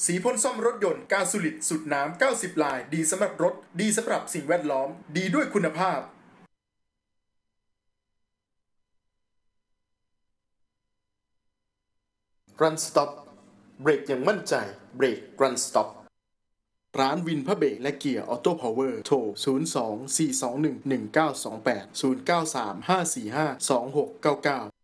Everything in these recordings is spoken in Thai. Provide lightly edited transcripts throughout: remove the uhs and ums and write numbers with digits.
สีพ่นซ่อมรถยนต์กาซูลิดสุดน้ำ90 ลายดีสำหรับรถดีสำหรับสิ่งแวดล้อมดีด้วยคุณภาพRun Stop เบรกอย่างมั่นใจเบรก Run Stop ร้านวินพระเบรกและเกียร์ออโต้พาวเวอร์โทร 02-421-1928 093-545-2699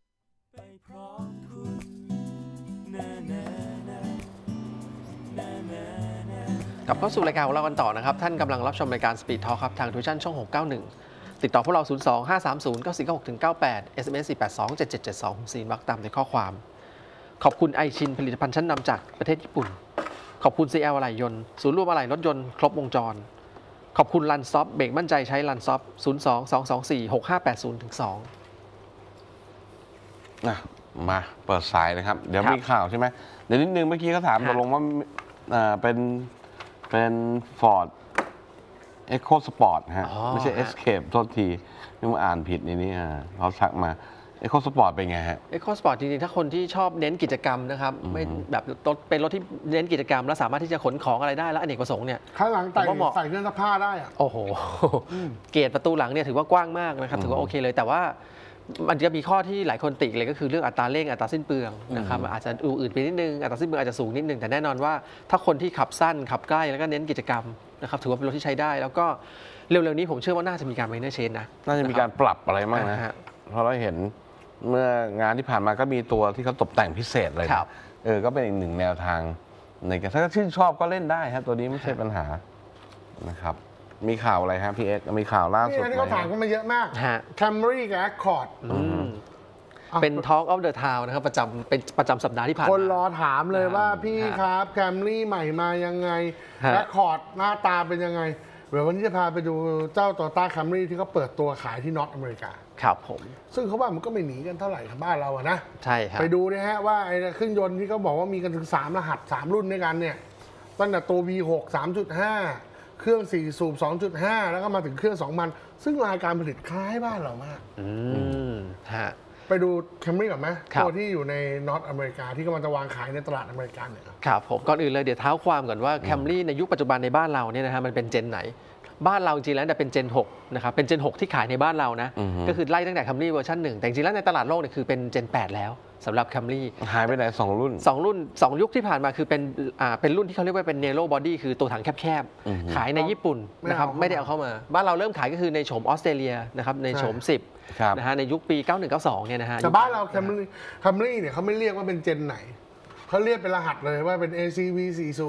กลับเข้าสู่รายการของเรากันต่อนะครับท่านกำลังรับชมรายการ Speed Talk ครับทางทูชั่นช่อง691ติดต่อพวกเรา 02-530-9496-98 SMS 482-7772ซีนวักตามในข้อความขอบคุณไอชินผลิตภัณฑ์ชั้นนำจากประเทศญี่ปุ่นขอบคุณ CL อะไหล่ยนต์ศูนย์รวมอะไหล่รถยนต์ครบวงจรขอบคุณรันซอฟเบรกมั่นใจใช้รันซอฟ02-224-6580-2 มาเปิดสายนะครับเดี๋ยวมีข่าวใช่ไหมเดี๋ยวนิดนึงเมื่อกี้เขาถามตกลงว่าเป็น Ford Eco Sport ฮะไม่ใช่ Escape โทษทีนี่มาอ่านผิดในนี้เขาทักมา Eco Sport เป็นไงฮะ Eco Sport จริงๆถ้าคนที่ชอบเน้นกิจกรรมนะครับไม่แบบรถเป็นรถที่เน้นกิจกรรมแล้วสามารถที่จะขนของอะไรได้และอเนกประสงค์เนี่ยข้างหลังใส่เครื่องซักผ้าได้อะโอ้โหเกรดประตูหลังเนี่ยถือว่ากว้างมากนะครับถือว่าโอเคเลยแต่ว่ามันจะมีข้อที่หลายคนติเลยก็คือเรื่องอัตราเร่งอัตราสิ้นเปลืองนะครับอาจจะอื่นไปนิดนึงอัตราสิ้นเปลืองอาจจะสูงนิดนึงแต่แน่นอนว่าถ้าคนที่ขับสั้นขับใกล้แล้วก็เน้นกิจกรรมนะครับถือว่าเป็นรถที่ใช้ได้แล้วก็เร็วๆนี้ผมเชื่อว่าน่าจะมีการไมเนอร์เชนนะน่าจะมีการปรับอะไรบ้างนะเพราะเราเห็นเมื่องานที่ผ่านมาก็มีตัวที่เขาตกแต่งพิเศษเลยก็เป็นอีกหนึ่งแนวทางในการถ้าชื่นชอบก็เล่นได้ครับตัวนี้ไม่ใช่ปัญหานะครับมีข่าวอะไรฮะพี่เอ็กมีข่าวล่าสุดที่เขาถามกันมาเยอะมาก Camry กับ Accord เป็น Talk of the Town นะครับเป็นประจำสัปดาห์ที่ผ่านมาคนรอถามเลยว่าพี่ครับ Camry ใหม่มายังไง Accord หน้าตาเป็นยังไงเดี๋ยววันนี้จะพาไปดูเจ้า Toyota Camry ที่เขาเปิดตัวขายที่นอร์ทอเมริกาครับผมซึ่งเขาว่ามันก็ไม่หนีกันเท่าไหร่ทางบ้านเราอะนะใช่ครับไปดูนะฮะว่าไอ้เครื่องยนต์ที่เขาบอกว่ามีกันถึง3รหัส3รุ่นด้วยกันเนี่ยตั้งแต่ตัว V6 3.5 เครื่อง4สูบ 2.5 แล้วก็มาถึงเครื่อง 2,000 ซึ่งรายการผลิตคล้ายบ้านเรามากไปดู Camry ก่อนไหมตัวที่อยู่ในนอร์ทอเมริกาที่กำลังจะวางขายในตลาดอเมริกันเนี่ยครับผมก่อนอื่นเลยเดี๋ยวเท้าความก่อนว่า Camry ในยุคปัจจุบันในบ้านเราเนี่ยนะฮะมันเป็นเจนไหนบ้านเราจริงแล้วเป็นเจน6นะครับเป็นเจน6ที่ขายในบ้านเรานะก็คือไล่ตั้งแต่ Camry เวอร์ชัน1แต่จริงแล้วในตลาดโลกเนี่ยคือเป็นเจน8แล้วสำหรับ Camry หายไปไหน2รุ่น 2ยุคที่ผ่านมาคือเป็นรุ่นที่เขาเรียกว่าเป็น Narrow Body คือตัวถังแคบๆขายในญี่ปุ่นนะครับไม่ได้เอาเข้ามาบ้านเราเริ่มขายก็คือในโฉมออสเตรเลียนะครับในโฉม10นะฮะในยุคปี9192เนี่ยนะฮะแต่บ้านเรา Camry เนี่ยเขาไม่เรียกว่าเป็นเจนไหนเขาเรียกเป็นรหัสเลยว่าเป็น ACV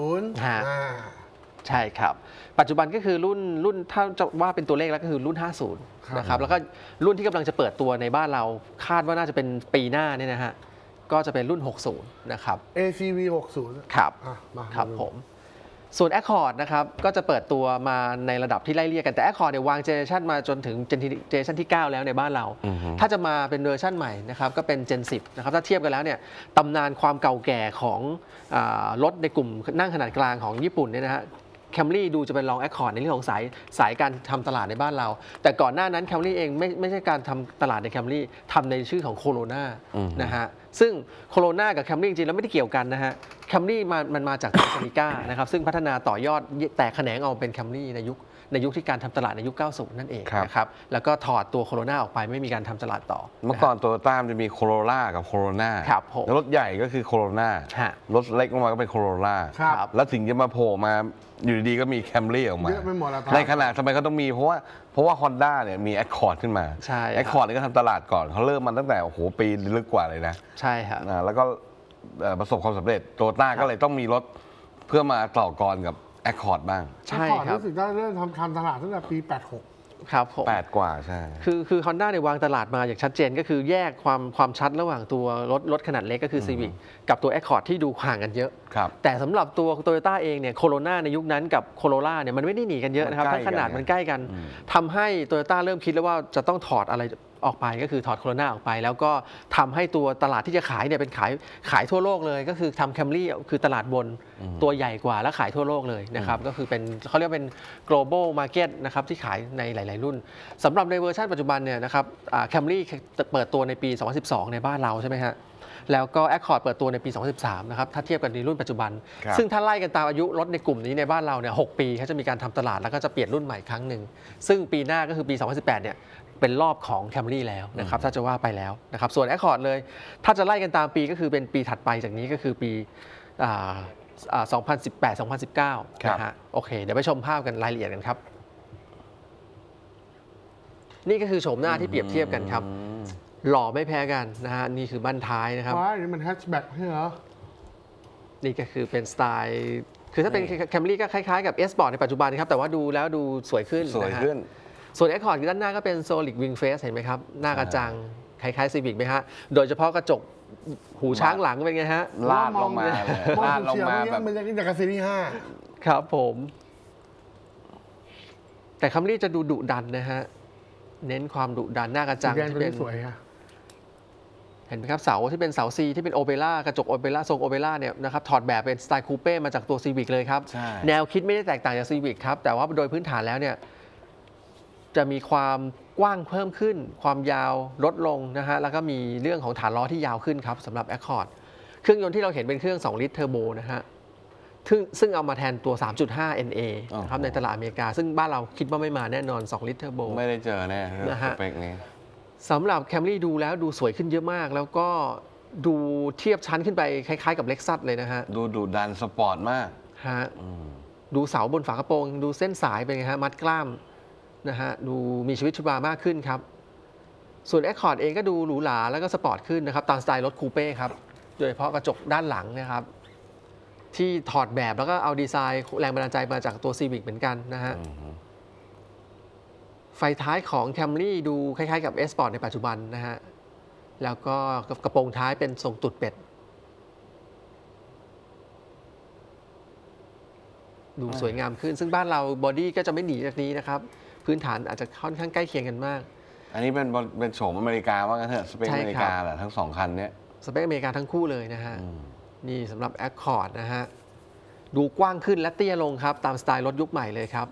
40 ใช่ครับปัจจุบันก็คือรุ่นถ้าจะว่าเป็นตัวเลขแล้วก็คือรุ่น50นะครับแล้วก็รุ่นที่กำลังจะเปิดตัวในบ้านเราคาดว่าน่าจะเป็นปีหน้าเนี่ยนะฮะก็จะเป็นรุ่น60นะครับ ACV 60 ครับผมส่วน Accord นะครับก็จะเปิดตัวมาในระดับที่ไล่เรียกกันแต่ Accord เนี่ยวางเจเนอเรชันมาจนถึงเจเนอเรชันที่9แล้วในบ้านเราถ้าจะมาเป็นเวอร์ชันใหม่นะครับก็เป็นเจน10นะครับถ้าเทียบกันแล้วเนี่ยตำนานความเก่าแก่ของรถในกลุ่มนั่งขนาดกลางของญี่ปุ่นเนี่ยนะฮะCamry ดูจะเป็นรอง Accord ในเรื่องของสายการทำตลาดในบ้านเราแต่ก่อนหน้านั้น Camry เองไม่ใช่การทำตลาดใน Camry ทำในชื่อของ Corona นะฮะซึ่ง Corona กับ Camry จริงๆแล้วไม่ได้เกี่ยวกันนะฮะ Camry มันมาจาก Celica นะครับซึ่งพัฒนาต่อยอดแตกแขนงเอาเป็น Camry ในยุคที่การทำตลาดในยุค 90 นั่นเองนะครับแล้วก็ถอดตัว Corona ออกไปไม่มีการทำตลาดต่อเมื่อก่อนโตโยต้าจะมี Corolla กับ Corona แล้วรถใหญ่ก็คือ Corona รถเล็กลงมาก็เป็น Corolla แล้วถึงจะมาโผล่มาอยู่ดีๆก็มี Camry ออกมาในขณะทำไมเขาต้องมีเพราะว่า Honda เนี่ยมี Accord ขึ้นมา Accord นี่ก็ทำตลาดก่อนเขาเริ่มมันตั้งแต่ปีลึกกว่าเลยนะใช่ครับแล้วก็ประสบความสำเร็จโตโยต้าก็เลยต้องมีรถเพื่อมาต่อกรกับAccord บ้างใช่ครับรู้สึกได้เริ่มทำตลาดตั้งแต่ปี86 ครับผม 8กว่าใช่คือ Honda เนี่ยวางตลาดมาอย่างชัดเจนก็คือแยกความชัดระหว่างตัวรถขนาดเล็กก็คือ Civic กับตัว Accord ที่ดูห่างกันเยอะแต่สำหรับตัว Toyota เองเนี่ย Corona ในยุคนั้นกับ Corolla เนี่ยมันไม่ได้หนีกันเยอะนะครับทั้งขนาดมันใกล้กันทำให้ Toyota เริ่มคิดแล้วว่าจะต้องถอดอะไรออกไปก็คือถอดโคโรนาออกไปแล้วก็ทำให้ตัวตลาดที่จะขายเนี่ยเป็นขายทั่วโลกเลยก็คือทำแคมรี่คือตลาดบนตัวใหญ่กว่าแล้วขายทั่วโลกเลยนะครับก็คือเป็นเขาเรียกเป็น global market นะครับที่ขายในหลายๆรุ่นสำหรับในเวอร์ชันปัจจุบันเนี่ยนะครับแคมรี่เปิดตัวในปี 2012 ในบ้านเราใช่ไหมฮะแล้วก็ Accord เปิดตัวในปี 2013 นะครับถ้าเทียบกันในรุ่นปัจจุบันซึ่งถ้าไล่กันตามอายุรถในกลุ่มนี้ในบ้านเราเนี่ย6 ปีเขาจะมีการทำตลาดแล้วก็จะเปลี่ยนรุ่นใหม่ครั้งหนึ่งซึ่งปีหน้าก็คือปี 2018 เนี่ยเป็นรอบของ Camry แล้วนะครับถ้าจะว่าไปแล้วนะครับส่วน Accord เลยถ้าจะไล่กันตามปีก็คือเป็นปีถัดไปจากนี้ก็คือปี2018 2019 นะฮะโอเคเดี๋ยวไปชมภาพกันรายละเอียดกันครับนี่ก็คือโฉมหน้าที่เปรียบเทียบกันครับหล่อไม่แพ้กันนะฮะนี่คือบั้นท้ายนะครับว้ายนี่มันแฮชแบ็กใช่เหรอนี่ก็คือเป็นสไตล์คือถ้าเป็น Camry ก็คล้ายๆกับ S-Sport ในปัจจุบันครับแต่ว่าดูแล้วดูสวยขึ้นนะฮะส่วน Accord ด้านหน้าก็เป็น Solid Wing Face เห็นไหมครับหน้ากระจังคล้ายๆ Civic ไหมฮะโดยเฉพาะกระจกหูช้างหลังเป็นไงฮะลาดลงมาลาดลงมาแบบมันจะจากซีรีส์5 ครับผมแต่ Camry จะดูดุดันนะฮะเน้นความดุดันหน้ากระจังที่เป็นสวยอะเห็นไหมครับเสาที่เป็นเสา C ที่เป็นโอเปร่ากระจกโอเปร่าทรงโอเปร่าเนี่ยนะครับถอดแบบเป็นสไตล์คูเป้มาจากตัว Civic เลยครับแนวคิดไม่ได้แตกต่างจาก Civic ครับแต่ว่าโดยพื้นฐานแล้วเนี่ยจะมีความกว้างเพิ่มขึ้นความยาวลดลงนะฮะแล้วก็มีเรื่องของฐานล้อที่ยาวขึ้นครับสำหรับ Accord เครื่องยนต์ที่เราเห็นเป็นเครื่อง2 ลิตรเทอร์โบนะฮะซึ่งเอามาแทนตัว 3.5 NA นะครับในตลาดอเมริกาซึ่งบ้านเราคิดว่าไม่มาแน่นอน2 ลิตรเทอร์โบไม่ได้เจอแน่นะฮะสเปคนี้สำหรับ Camry ดูแล้วดูสวยขึ้นเยอะมากแล้วก็ดูเทียบชั้นขึ้นไปคล้ายๆกับ Lexus เลยนะฮะดูดุดันสปอร์ตมากฮะดูเสาบนฝากระโปรงดูเส้นสายเป็นไงฮะมัดกล้ามนะฮะดูมีชีวิตชีวามากขึ้นครับส่วน Accord เองก็ดูหรูหราแล้วก็สปอร์ตขึ้นนะครับตามสไตล์รถคูเป้ครับโดยเฉพาะกระจกด้านหลังนะครับที่ถอดแบบแล้วก็เอาดีไซน์แรงบันดาลใจมาจากตัว Civic เหมือนกันนะฮะไฟท้ายของ Camry ดูคล้ายๆกับ S-Sport ในปัจจุบันนะฮะแล้วก็กระโปรงท้ายเป็นทรงตุดเป็ดดูสวยงามขึ้นซึ่งบ้านเราบอดี้ก็จะไม่หนีจากนี้นะครับพื้นฐานอาจจะค่อนข้างใกล้เคียงกันมากอันนี้เป็นโฉมอเมริกาว่างั้นเถอะสเปคอเมริกาแหละทั้ง2 คันนี้สเปคอเมริกาทั้งคู่เลยนะฮะนี่สำหรับ Accord นะฮะดูกว้างขึ้นและเตี้ยลงครับตามสไตล์รถยุคใหม่เลยครับ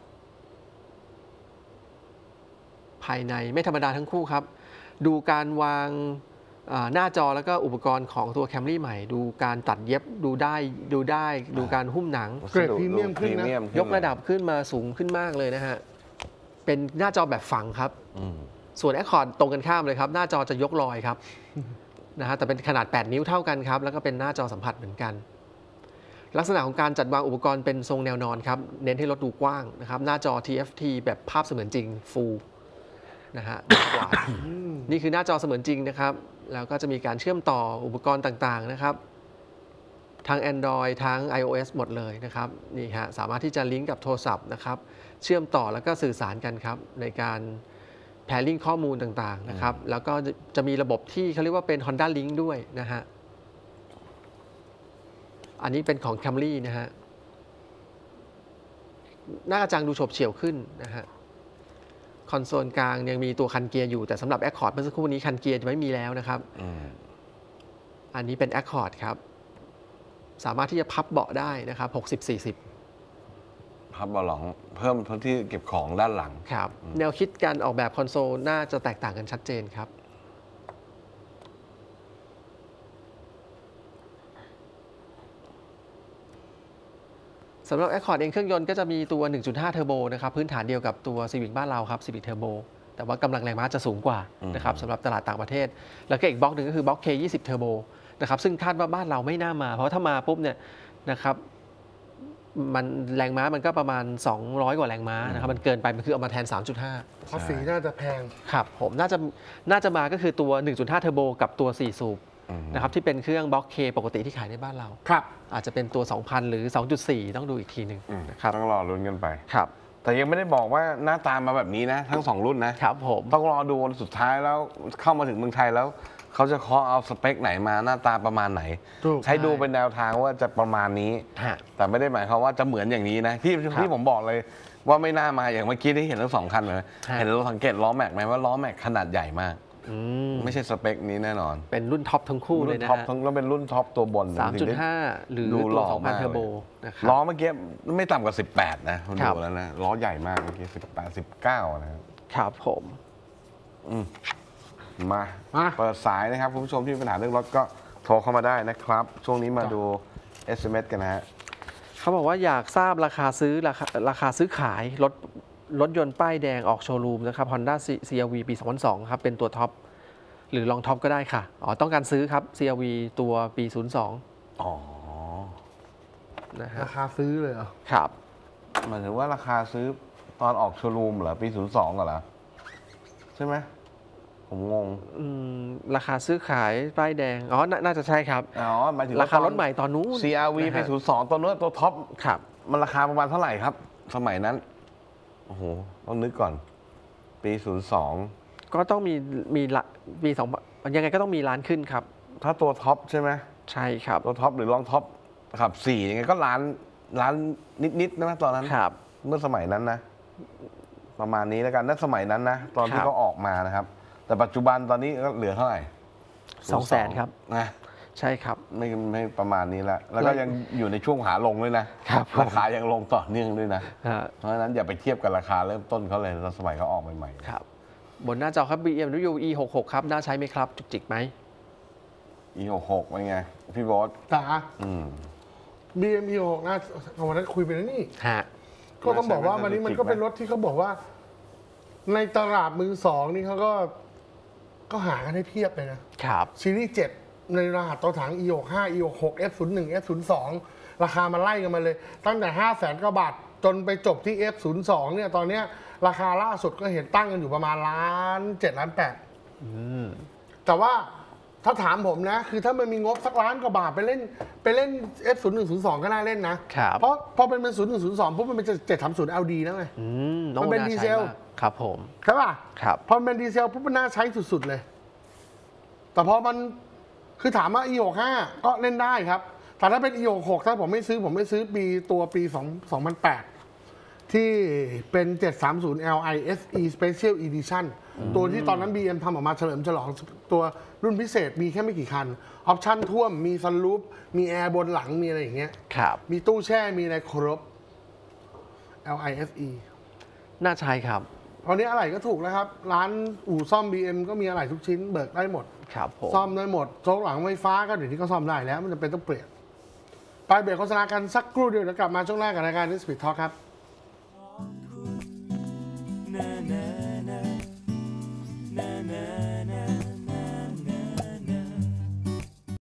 ภายในไม่ธรรมดาทั้งคู่ครับดูการวางหน้าจอแล้วก็อุปกรณ์ของตัว Camry ใหม่ดูการตัดเย็บดูการหุ้มหนังเกรดพรีเมียมขึ้นนะยกระดับขึ้นมาสูงขึ้นมากเลยนะฮะเป็นหน้าจอแบบฝังครับส่วน Accord ตรงกันข้ามเลยครับหน้าจอจะยกลอยครับนะฮะแต่เป็นขนาด8 นิ้วเท่ากันครับแล้วก็เป็นหน้าจอสัมผัสเหมือนกันลักษณะของการจัดวางอุปกรณ์เป็นทรงแนวนอนครับเน้นให้รถดูกว้างนะครับหน้าจอ TFT แบบภาพเสมือนจริง Full นะฮะกว่านี่คือหน้าจอเสมือนจริงนะครับแล้วก็จะมีการเชื่อมต่ออุปกรณ์ต่างๆนะครับทั้ง Android ทั้ง iOS หมดเลยนะครับนี่ฮะสามารถที่จะลิงก์กับโทรศัพท์นะครับเชื่อมต่อแล้วก็สื่อสารกันครับในการแพร์ลิงก์ข้อมูลต่างๆนะครับแล้วก็จะมีระบบที่เขาเรียกว่าเป็น Honda Link ด้วยนะฮะอันนี้เป็นของ Camry นะฮะหน้ากระจังดูโฉบเฉี่ยวขึ้นนะฮะคอนโซลกลางยังมีตัวคันเกียร์อยู่แต่สำหรับ Accord เมื่อสักครู่นี้คันเกียร์จะไม่มีแล้วนะครับอันนี้เป็น Accord ครับสามารถที่จะพับเบาะได้นะครับ60-40 พับเบาะหลังเพิ่มพื้นที่เก็บของด้านหลังครับแนวคิดการออกแบบคอนโซลน่าจะแตกต่างกันชัดเจนครับสำหรับ Accord เองเครื่องยนต์ก็จะมีตัว 1.5 เทอร์โบนะครับพื้นฐานเดียวกับตัว Civic บ้านเราครับ Civic Turbo แต่ว่ากำลังแรงม้าจะสูงกว่านะครับสำหรับตลาดต่างประเทศแล้วก็อีกบล็อกหนึ่งก็คือบล็อก K20 Turbo นะครับซึ่งคาดว่าบ้านเราไม่น่ามาเพราะถ้ามาปุ๊บเนี่ยนะครับมันแรงม้ามันก็ประมาณ200 กว่าแรงม้านะครับมันเกินไปมันคือเอามาแทน 3.5 ภาษีน่าจะแพงครับผมน่าจะมาก็คือตัว 1.5 เทอร์โบกับตัว 4 สูบนะครับที่เป็นเครื่องบล็อก K ปกติที่ขายในบ้านเราครับอาจจะเป็นตัว 2,000 หรือ 2.4 ต้องดูอีกทีหนึ่งนะครับต้องรอลุ้นกันไปครับแต่ยังไม่ได้บอกว่าหน้าตามาแบบนี้นะทั้ง2รุ่นนะครับผมต้องรอดูสุดท้ายแล้วเข้ามาถึงเมืองไทยแล้วเขาจะเคาะเอาสเปคไหนมาหน้าตาประมาณไหนใช้ดูเป็นแนวทางว่าจะประมาณนี้แต่ไม่ได้หมายความว่าจะเหมือนอย่างนี้นะที่ผมบอกเลยว่าไม่น่ามาอย่างเมื่อกี้ที่เห็นทั้ง2 คันเลยเห็นเราสังเกตล้อแม็กไหมว่าล้อแม็กขนาดใหญ่มากไม่ใช่สเปคนี้แน่นอนเป็นรุ่นท็อปทั้งคู่เลยนะฮะแล้วเป็นรุ่นท็อปตัวบน 3.5 หรือตัว2,000เทอร์โบนะครับล้อเมื่อกี้ไม่ต่ำกว่า18นะคุณดูแล้วนะล้อใหญ่มากเมื่อกี้18 19นะครับครับผมมาเปิดสายนะครับคุณผู้ชมที่มีปัญหาเรื่องรถก็โทรเข้ามาได้นะครับช่วงนี้มาดู SMS กันนะฮะเขาบอกว่าอยากทราบราคาซื้อขายรถยนต์ป้ายแดงออกโชว์รูมนะครับ Honda CR-V ปี 2002 ครับเป็นตัวท็อปหรือรองท็อปก็ได้ค่ะต้องการซื้อครับ CR-V ตัวปี 02 นะฮะราคาซื้อเลยเหรอครับหมายถึงว่าราคาซื้อตอนออกโชว์รูมเหรอปี 02เหรอใช่ไหมผมงงราคาซื้อขายป้ายแดงน่าจะใช่ครับหมายถึงราคารถใหม่ตอนนู้น CR-V ปี 02ตัวนู้นตัวท็อปครับมันราคาประมาณเท่าไหร่ครับสมัยนั้นโอ้โหต้องนึกก่อนปี 02 ก็ต้องมีปี2ยังไงก็ต้องมีล้านขึ้นครับถ้าตัวท็อปใช่ไหมใช่ครับตัวท็อปหรือรองท็อปครับ4ยังไงก็ล้านนิดๆนะตอนนั้นครับเมื่อสมัยนั้นนะประมาณนี้แล้วกันนั่นสมัยนั้นนะตอนที่เขาออกมานะครับแต่ปัจจุบันตอนนี้ก็เหลือเท่าไหร่ 200,000ครับนะใช่ครับไม่ประมาณนี้แล้วก็ยังอยู่ในช่วงขาลงด้วยนะราคายังลงต่อเนื่องด้วยนะเพราะฉะนั้นอย่าไปเทียบกับราคาเริ่มต้นเขาเลยตอนสมัยเขาออกใหม่ๆครับบนหน้าจอครับ BMW E66 ครับน่าใช้ไหมครับจุกจิกไหม E66 เป็นไงพี่บอส BMW E66 น่าวันนั้นคุยไปแล้วนี่ก็ต้องบอกว่าวันนี้มันก็เป็นรถที่เขาบอกว่าในตลาดมือสองนี่เขาก็หากันให้เพียบเลยนะครับซีรีส์7ในรหัสตัวถัง E65 E66 F01 F02 ราคามันไล่กันมาเลยตั้งแต่ 500,000 กว่าบาทจนไปจบที่ F02 เนี่ยตอนนี้ราคาล่าสุดก็เห็นตั้งกันอยู่ประมาณ1.7 ล้านแต่ว่าถ้าถามผมนะคือถ้ามันมีงบสักล้านกว่าบาทไปเล่น F0102 ก็น่าเล่นนะเพราะพอเป็น0102ปุ๊บมันเป็น730 LD แล้วไงมันเป็นดีเซลครับผมใช่ป่ะครับพอมันเป็นดีเซลปุ๊บมันน่าใช้สุดๆเลยแต่พอมันคือถามว่า E65 ก็เล่นได้ครับแต่ถ้าเป็น E66 ถ้าผมไม่ซื้อปี 2008 ที่เป็น 730 Li SE Special Edition ตัวที่ตอนนั้น BM ทำออกมาเฉลิมฉลองตัวรุ่นพิเศษมีแค่ไม่กี่คันออปชั่นท่วมมีซันรูฟมีแอร์บนหลังมีอะไรอย่างเงี้ยมีตู้แช่มีอะไรครบ Li SE น่าใช้ครับตอนนี้อะไหล่ก็ถูกแล้วครับร้านอู่ซ่อม BM ก็มีอะไหล่ทุกชิ้นเบิกได้หมดครับผมซ่อมได้หมดโชคหลังไฟฟ้าก็เดี๋ยวนี้ก็ซ่อมได้แล้วมันจะเป็นต้องเปลี่ยนไปเบรกโฆษณากันสักครู่เดียวเดี๋ยวกลับมาช่วงแรกกับรายการ Speed Talk ครับ